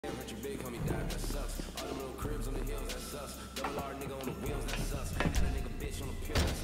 Hurt your big homie died, that sucks. All them little cribs on the hills, that sucks. Double R nigga on the wheels, that sucks. Had a nigga bitch on the pill, that